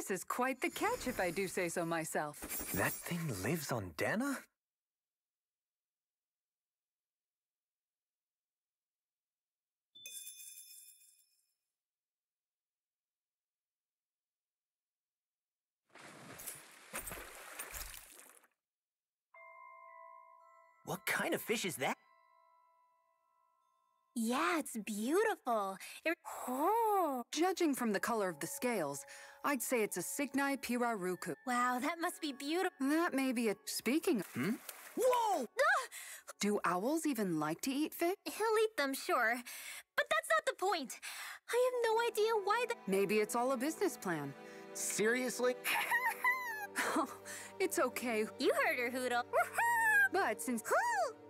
This is quite the catch, if I do say so myself. That thing lives on Dana? What kind of fish is that? Yeah, it's beautiful. Judging from the color of the scales, I'd say it's a Cygnai pirarucu. Wow, that must be beautiful. That may be a... Speaking of... Whoa! Do owls even like to eat fish? He'll eat them, sure. But that's not the point. I have no idea why the... Maybe it's all a business plan. Seriously? It's okay. You heard her, Hootle. But since...